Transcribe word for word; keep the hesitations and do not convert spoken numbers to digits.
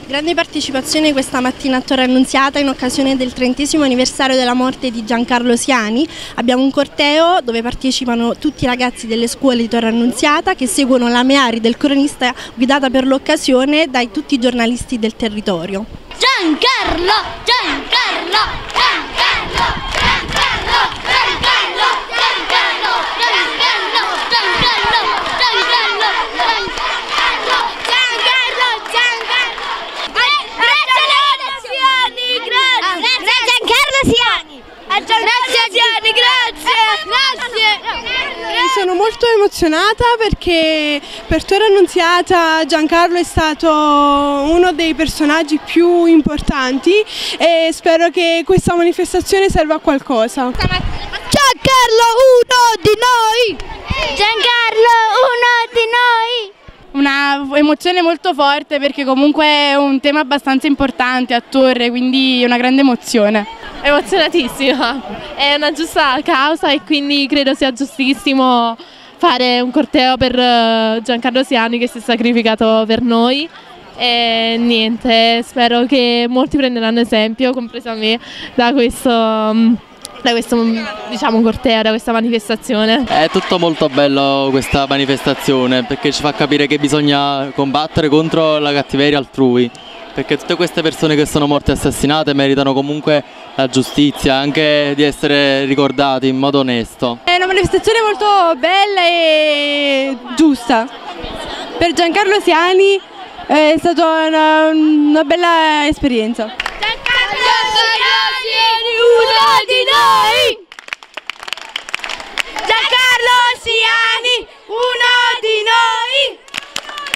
Grande partecipazione questa mattina a Torre Annunziata in occasione del trentesimo anniversario della morte di Giancarlo Siani. Abbiamo un corteo dove partecipano tutti i ragazzi delle scuole di Torre Annunziata che seguono la Meari del cronista guidata per l'occasione da tutti i giornalisti del territorio. Giancarlo! Giancarlo! Giancarlo! Giancarlo! Giancarlo! Giancarlo! Giancarlo! Giancarlo! Giancarlo! Giancarlo! Giancarlo! Giancarlo! Grazie Siani! Grazie! Grazie a Giancarlo Siani! A Giancarlo Siani! Grazie! Grazie! Sono molto emozionata perché per Torre Annunziata Giancarlo è stato uno dei personaggi più importanti e spero che questa manifestazione serva a qualcosa. Giancarlo, uno di noi! Giancarlo, uno di noi! Una emozione molto forte perché comunque è un tema abbastanza importante a Torre, quindi è una grande emozione. Emozionatissima, è una giusta causa e quindi credo sia giustissimo fare un corteo per Giancarlo Siani che si è sacrificato per noi e niente, spero che molti prenderanno esempio, compreso me, da questo, da questo diciamo, corteo, da questa manifestazione. È tutto molto bello questa manifestazione perché ci fa capire che bisogna combattere contro la cattiveria altrui. Perché tutte queste persone che sono morte assassinate meritano comunque la giustizia, anche di essere ricordati in modo onesto. È una manifestazione molto bella e giusta. Per Giancarlo Siani è stata una, una bella esperienza. Giancarlo Siani, uno di noi! Giancarlo Siani, uno di noi!